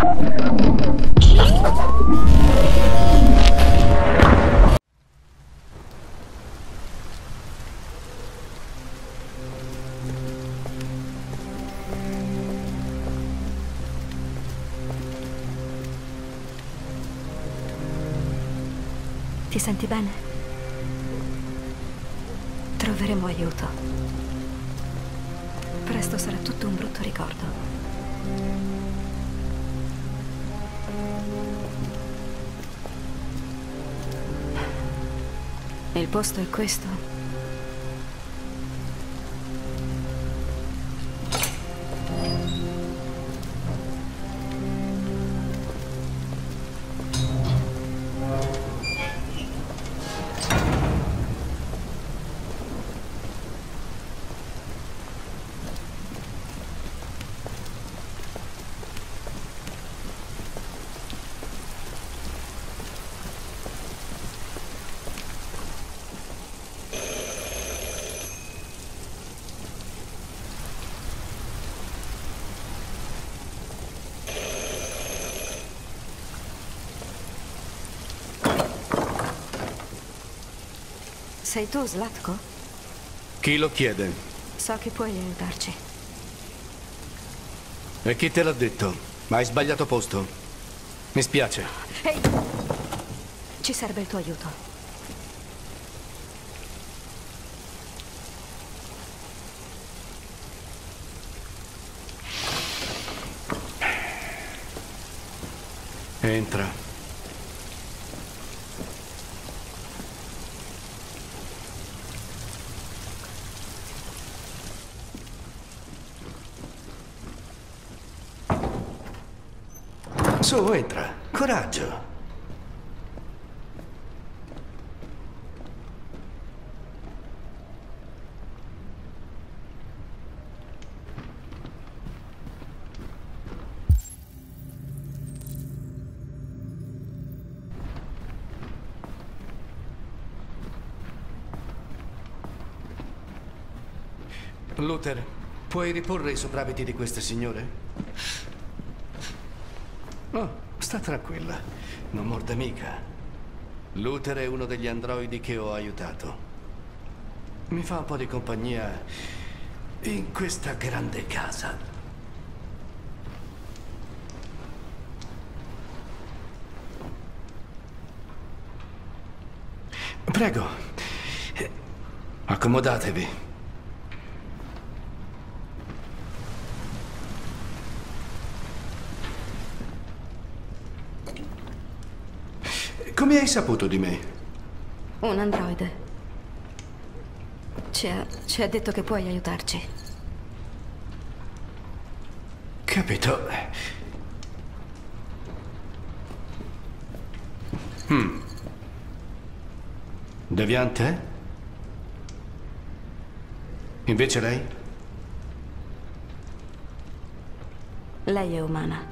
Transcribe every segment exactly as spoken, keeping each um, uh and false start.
Ti senti bene? Troveremo aiuto. Presto sarà tutto un brutto ricordo. Il posto è questo? Sei tu, Zlatko? Chi lo chiede? So che puoi aiutarci. E chi te l'ha detto? Hai sbagliato posto. Mi spiace. Ehi! Ci serve il tuo aiuto. Entra. Su, entra. Coraggio. Luther, puoi riporre i sopravviti di queste signore? Oh, sta tranquilla. Non morde mica. Luther è uno degli androidi che ho aiutato. Mi fa un po' di compagnia in questa grande casa. Prego. Accomodatevi. Come hai saputo di me? Un androide. Ci ha, ci ha detto che puoi aiutarci. Capito. Hmm. Deviante? Invece lei? Lei è umana.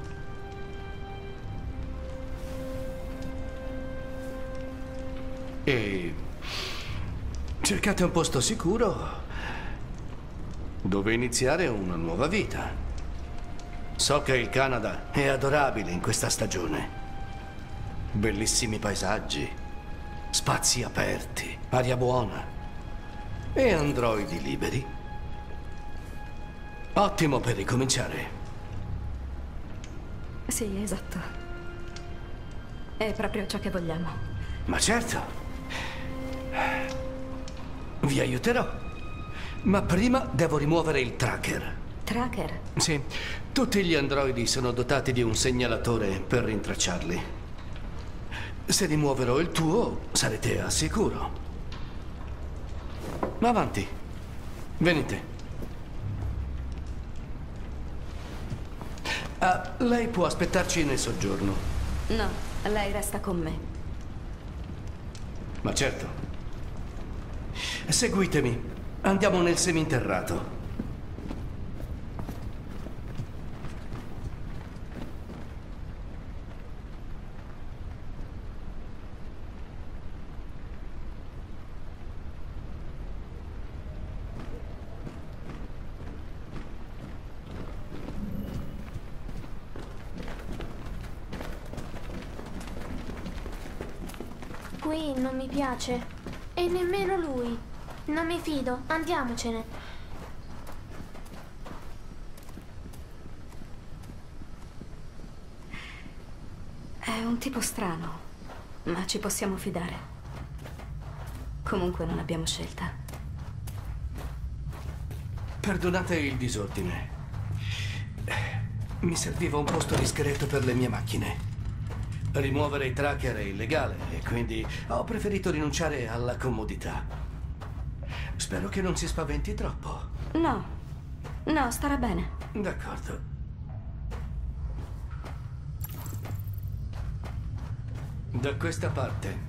E cercate un posto sicuro dove iniziare una nuova vita. So che il Canada è adorabile in questa stagione. Bellissimi paesaggi, spazi aperti, aria buona e androidi liberi. Ottimo per ricominciare. Sì, esatto. È proprio ciò che vogliamo. Ma certo. Vi aiuterò. Ma prima devo rimuovere il tracker. Tracker? Sì, tutti gli androidi sono dotati di un segnalatore per rintracciarli. Se rimuoverò il tuo, sarete al sicuro. Avanti. Venite. Ah, lei può aspettarci nel soggiorno. No, lei resta con me. Ma certo. Seguitemi. Andiamo nel seminterrato. qui non mi piace. E nemmeno lui. Non mi fido. Andiamocene. È un tipo strano, ma ci possiamo fidare. Comunque non abbiamo scelta. Perdonate il disordine. Mi serviva un posto discreto per le mie macchine. Rimuovere i tracker è illegale e quindi ho preferito rinunciare alla comodità. Spero che non si spaventi troppo. No, no, starà bene. D'accordo. Da questa parte.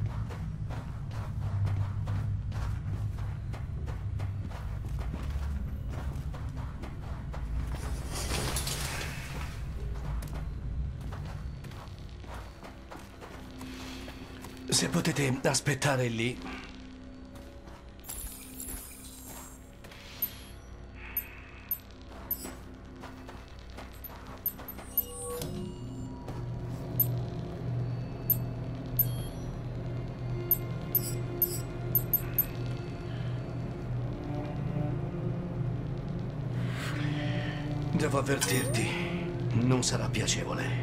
Se potete aspettare lì. Devo avvertirti, non sarà piacevole.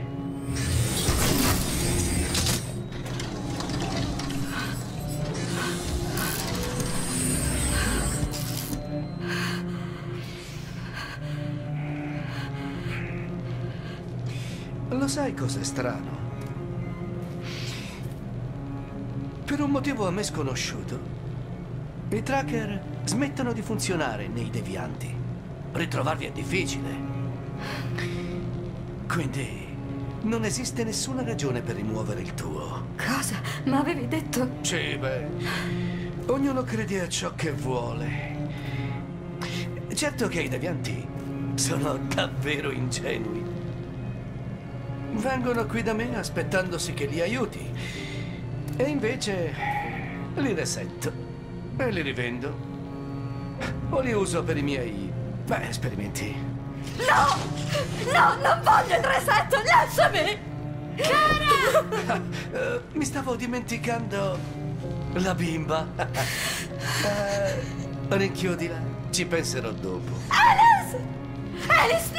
Lo sai cos'è strano? Per un motivo a me sconosciuto, i tracker smettono di funzionare nei devianti. Ritrovarvi è difficile. Quindi non esiste nessuna ragione per rimuovere il tuo. Cosa? Ma avevi detto... Sì, beh, ognuno crede a ciò che vuole. Certo che i devianti sono davvero ingenui. Vengono qui da me aspettandosi che li aiuti. E invece li resetto e li rivendo. O li uso per i miei, beh, esperimenti. No! No, non voglio il resetto, lasciami! Cara! uh, mi stavo dimenticando la bimba. uh, rinchiudila, ci penserò dopo. Alice! Alice,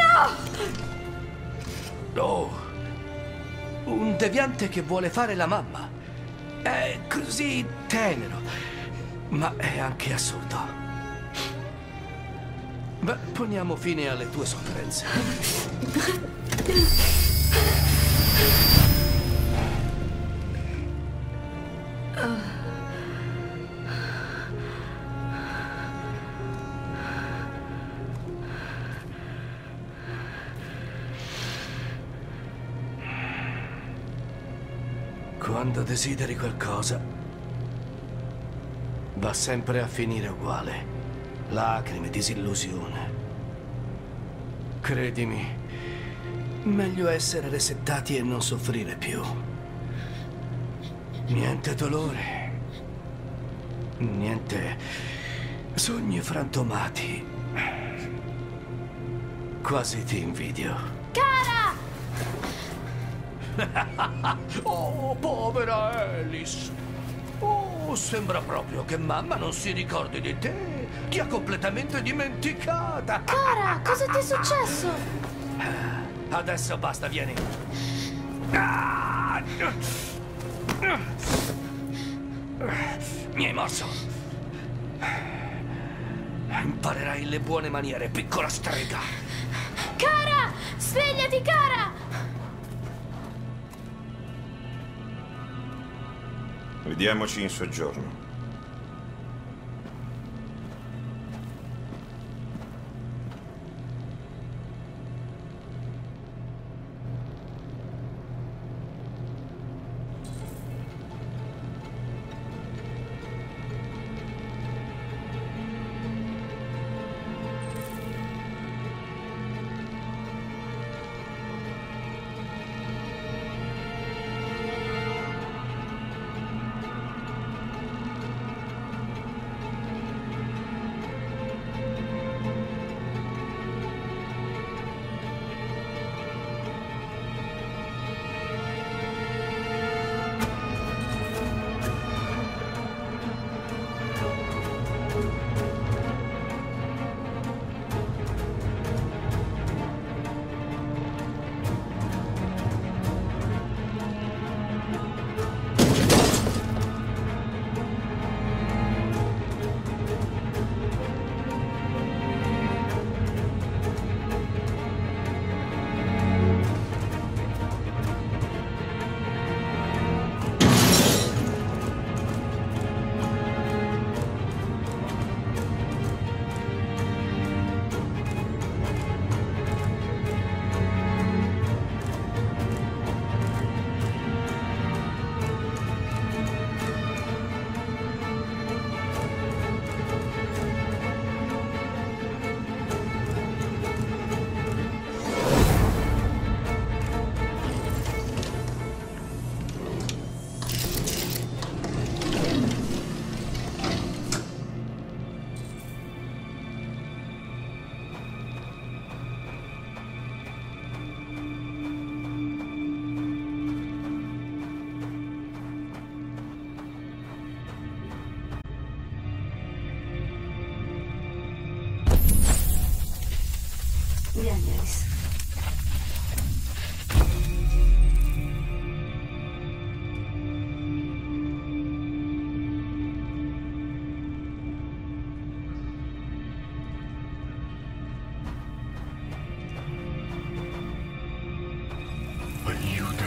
no! Oh! Un deviante che vuole fare la mamma. È così tenero, ma è anche assurdo. Beh, poniamo fine alle tue sofferenze. Quando desideri qualcosa, va sempre a finire uguale. Lacrime, disillusione. Credimi, meglio essere resettati e non soffrire più. Niente dolore. Niente sogni frantumati. Quasi ti invidio. Cara! Oh, povera Alice. Oh, sembra proprio che mamma non si ricordi di te. Ti ha completamente dimenticata. Cara, cosa ti è successo? Adesso basta, vieni. Ah! Mi hai morso. Imparerai le buone maniere, piccola strega. Cara! Svegliati, cara! Vediamoci in soggiorno.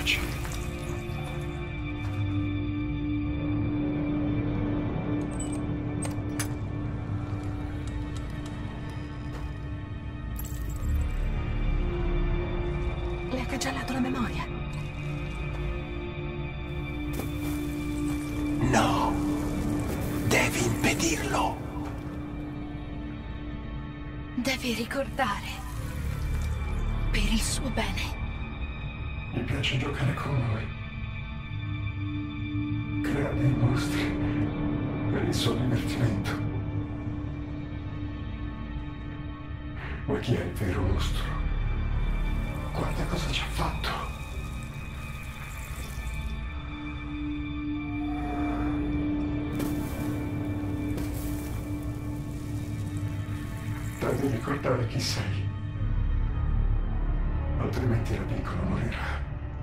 pace. Le ha cancellato la memoria. No, devi impedirlo. Devi ricordare. Per il suo bene. Mi piace giocare con noi. Creare dei mostri per il suo divertimento. Ma chi è il vero mostro? Guarda cosa ci ha fatto. Devi ricordare chi sei. Altrimenti la piccola morirà.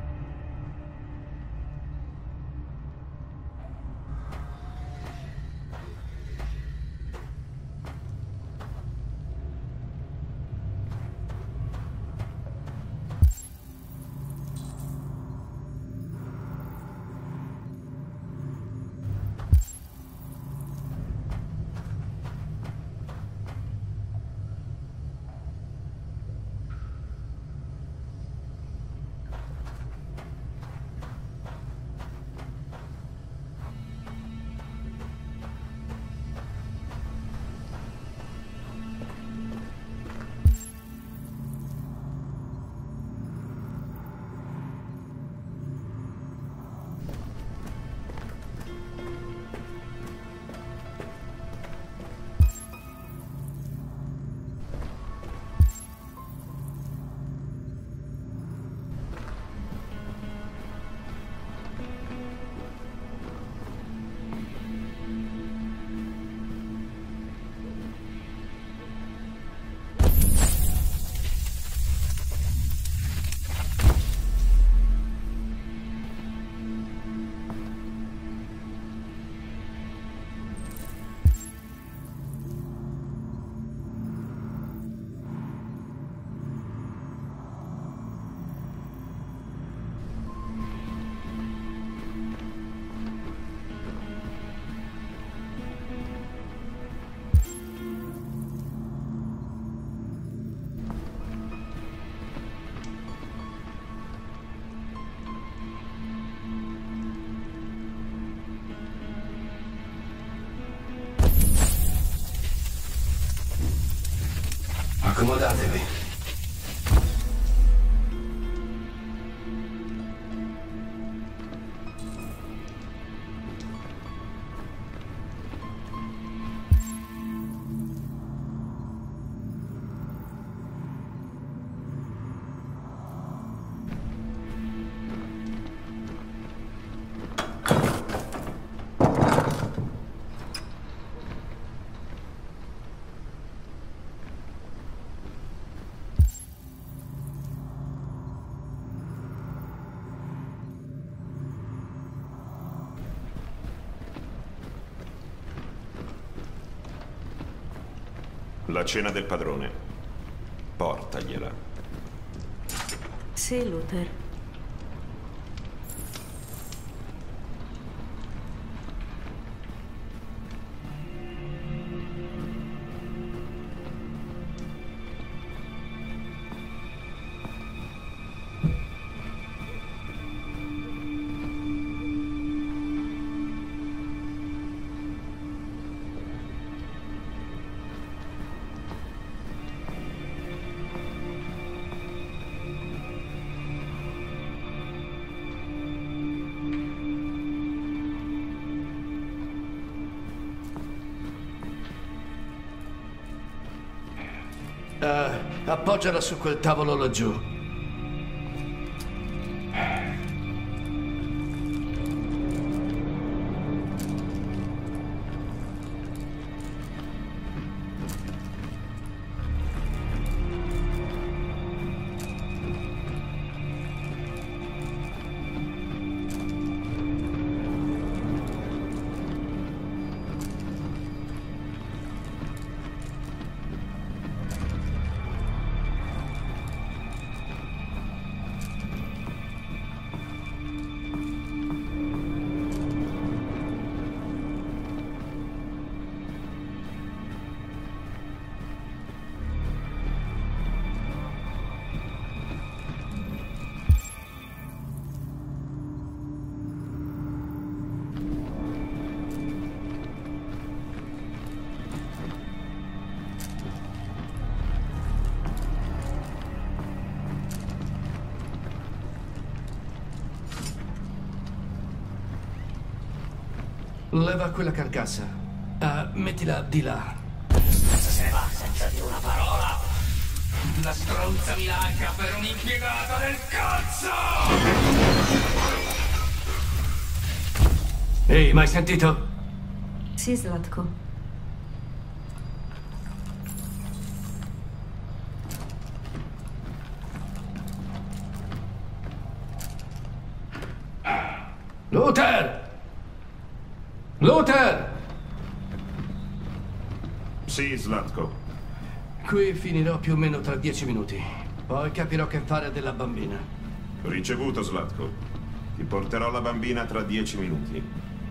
Accomodatevi. La cena del padrone. Portagliela. Sì, Luther. Uh, appoggiala su quel tavolo laggiù. Leva quella carcassa. Uh, mettila di là. Se ne va senza dire una parola. La stronza mi lascia per un impiegato del cazzo! Ehi, mai sentito? Sì, Zlatko. Luther! Luther! Sì, Zlatko. Qui finirò più o meno tra dieci minuti. Poi capirò che fare della bambina. Ricevuto, Zlatko. Ti porterò la bambina tra dieci minuti.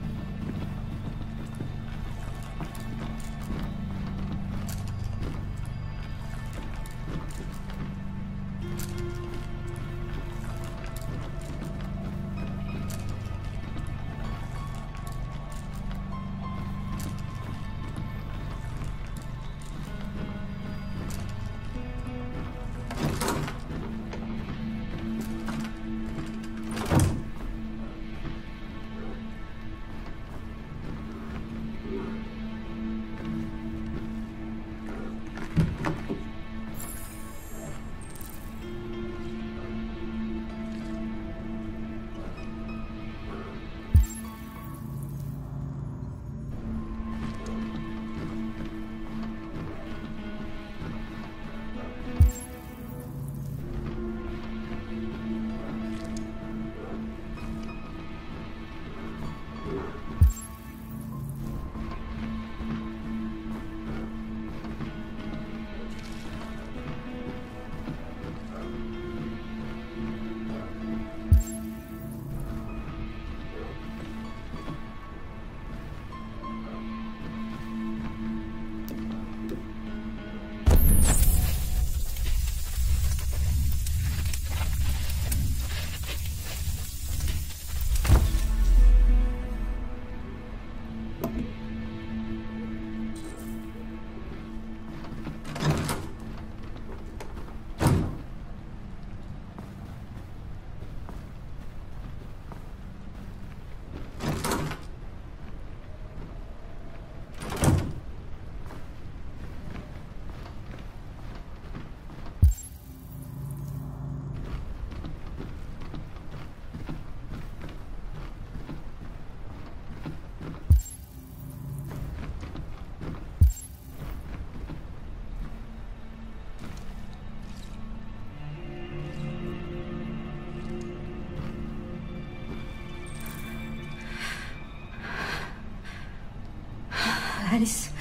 Alice.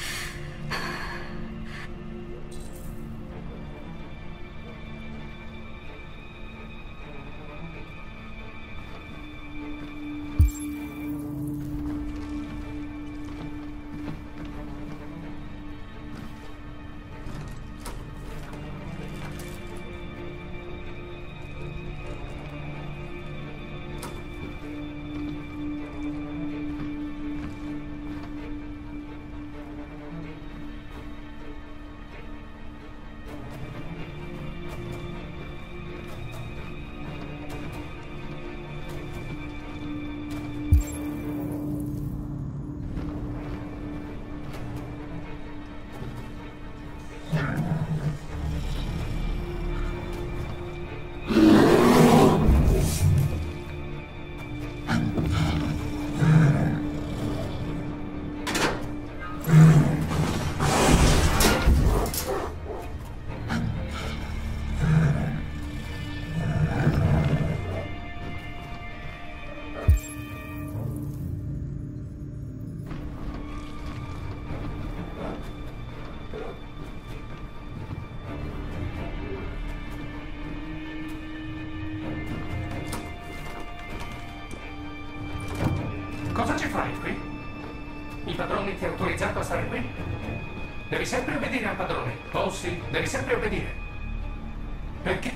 Cosa ci fai qui? Il padrone ti ha autorizzato a stare qui? Devi sempre obbedire al padrone. Oh sì, devi sempre obbedire. Perché?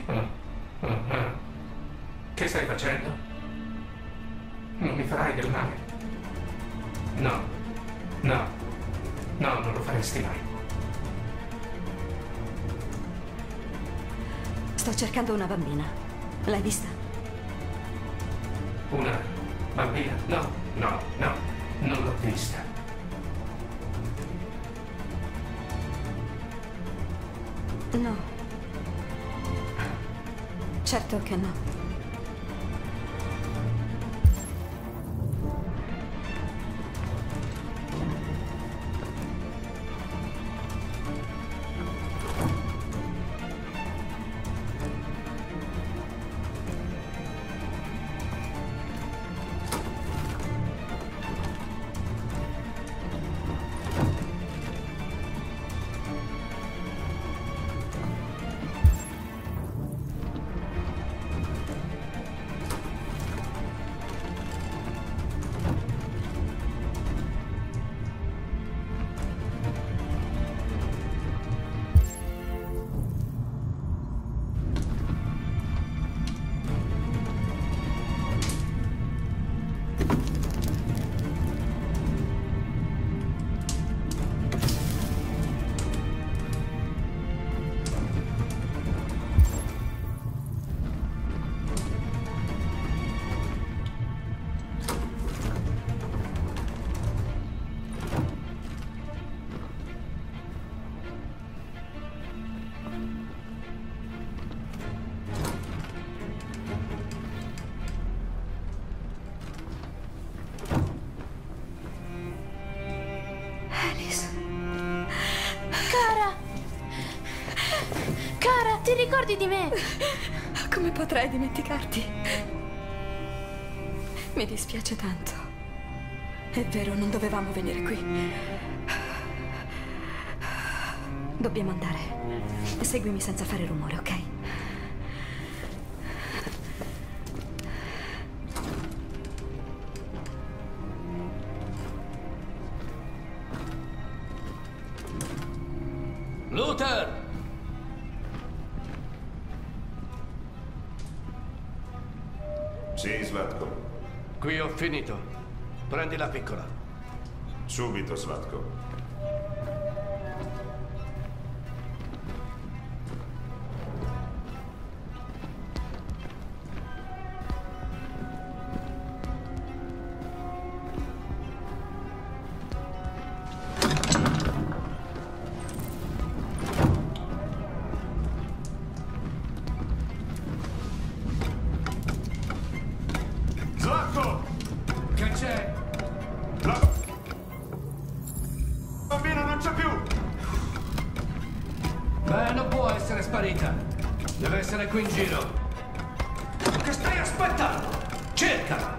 Che stai facendo? Non mi farai del male. No, no, no, non lo faresti mai. Sto cercando una bambina. L'hai vista? Una bambina? No, no, no. non l'ho vista. No. Certo che no. Ti ricordi di me? Come potrei dimenticarti? Mi dispiace tanto. È vero, non dovevamo venire qui. Dobbiamo andare. Seguimi senza fare rumore, ok? Luther! Sì, Slatko. Qui ho finito. Prendi la piccola. Subito, Slatko. Deve essere qui in giro. Che stai aspettando? Cercala!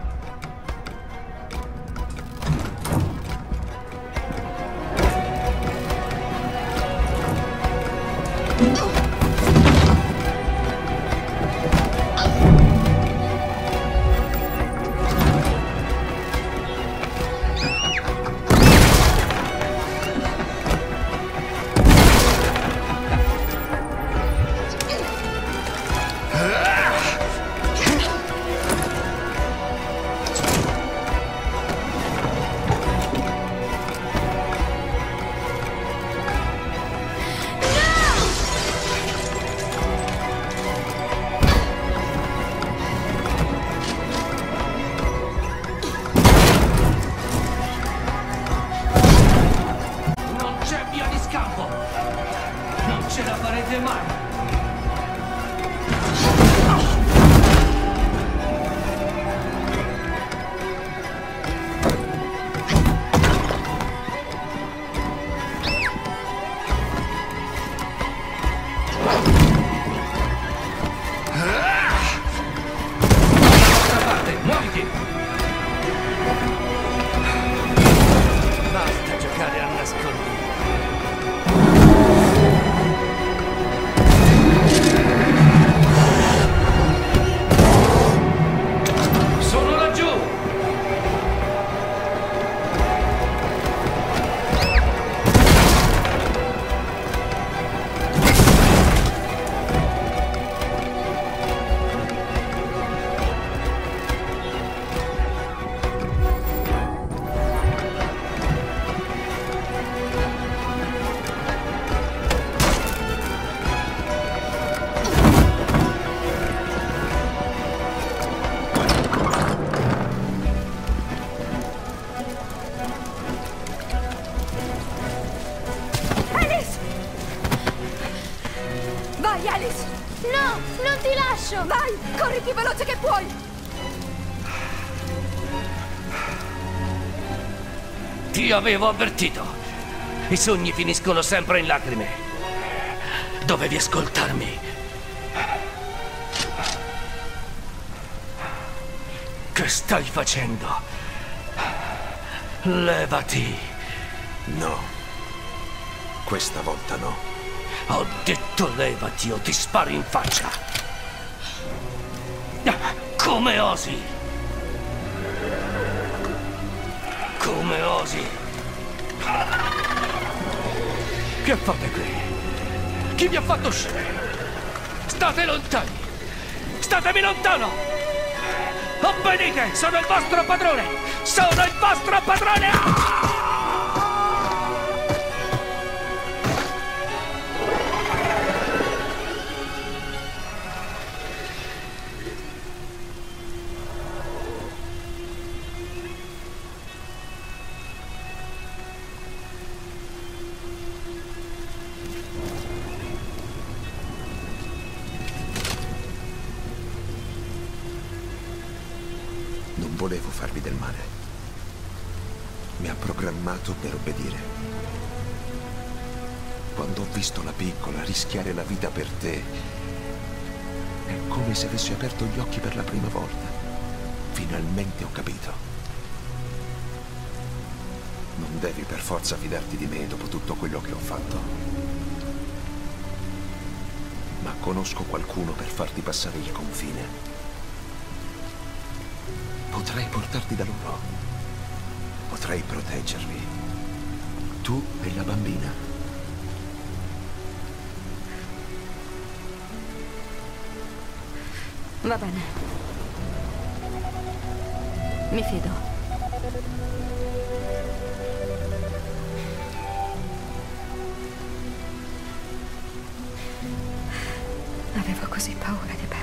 Ti avevo avvertito. I sogni finiscono sempre in lacrime. Dovevi ascoltarmi. Che stai facendo? Levati. No. Questa volta no. Ho detto levati o ti sparo in faccia. Come osi? Come osi? Che fate qui? Chi vi ha fatto uscire? State lontani! Statemi lontano! Obbedite! Sono il vostro padrone! Sono il vostro padrone! Ah! Non volevo farvi del male. Mi ha programmato per obbedire. Quando ho visto la piccola rischiare la vita per te, è come se avessi aperto gli occhi per la prima volta. Finalmente ho capito. Non devi per forza fidarti di me dopo tutto quello che ho fatto. Ma conosco qualcuno per farti passare il confine. Potrei portarti da loro. Potrei proteggervi. Tu e la bambina. Va bene. Mi fido. Avevo così paura di perdere.